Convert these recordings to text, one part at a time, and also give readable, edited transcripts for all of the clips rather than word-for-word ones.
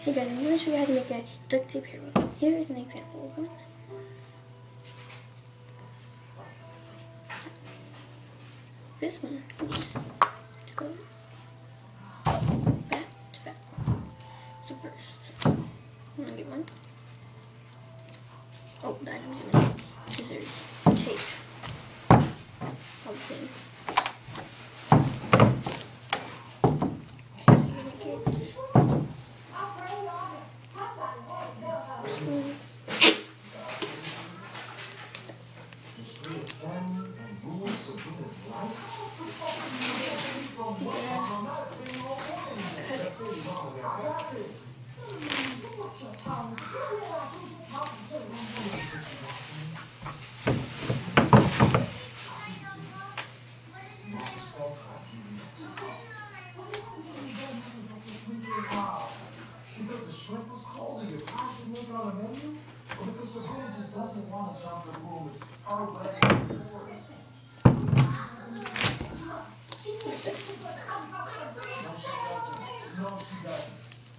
Hey guys, I'm going to show you how to make a duct tape hair wig. Here is an example of one. This one needs to go back to back. So first, I'm going to get one. Oh, the items in there. Scissors, tape, all the thing. Okay, so you're going to get because the shrimp was cold and your pie should make it on the menu? Or because Sabrina just doesn't want to jump the rules? Her way or yours? No, she doesn't.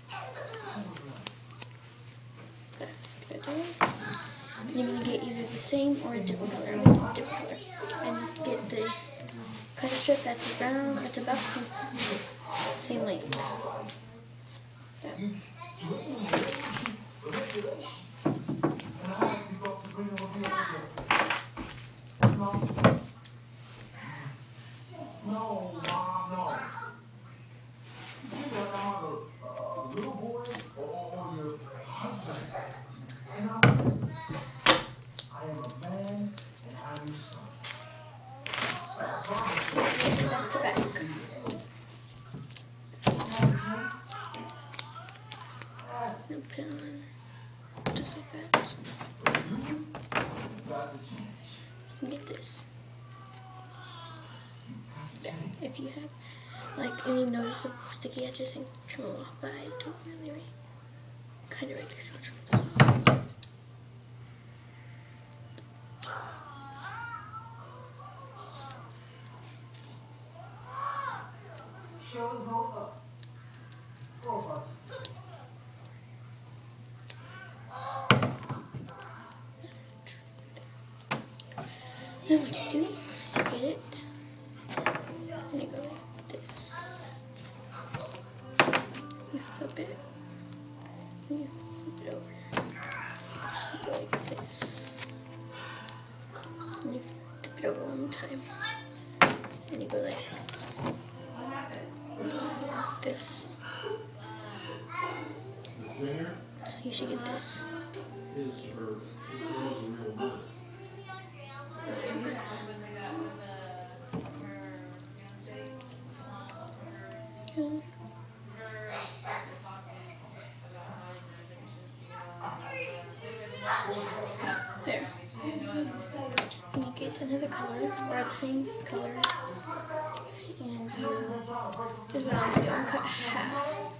You're going to get either the same or a different color. I'm going to do a different color. And get the cutter strip that's brown, that's about the same length. Yeah. No, Mom, no. You got either a little boy or your husband. And I am a man and I'm your son. Back to back. And put it on just like that. And get this. Yeah. If you have like any noticeable sticky edges, and trim them off, but I don't really kind of right there, so trim this off. Show's over. Over. Then what you do is you get it, and you go like this. You flip it, and you flip it over. You go like this. And you flip it over one more time. And you go like this. So you should get this. There. And you get another color, or the same color, and you, this is what I'm going to do, I'm cut half.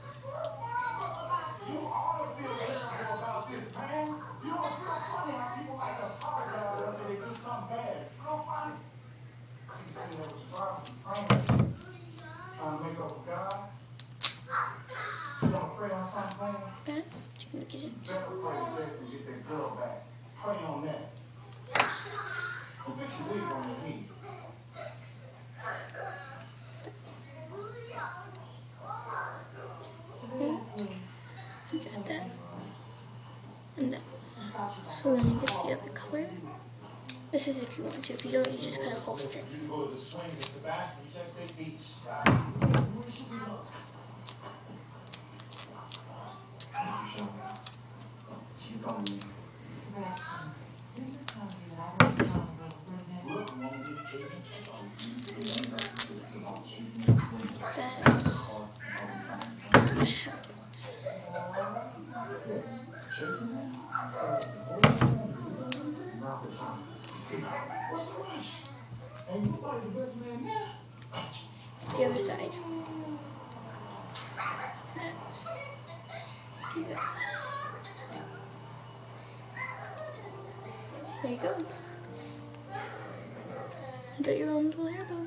That, you're going to get it. You got that. And that. So then you get the other color. This is if you want to. If you don't, you just kind of holster it. The other side. There you go. You got your own little hair bow.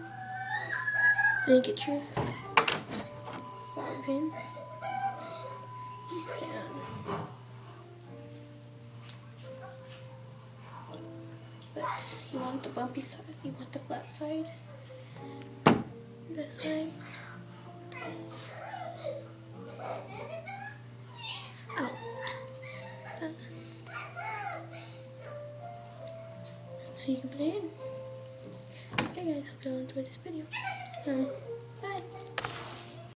Then you get your bobby pin. Put it but you want the bumpy side, you want the flat side. This side. Out. So you can put it in. Okay guys, hope you all enjoyed this video. Bye.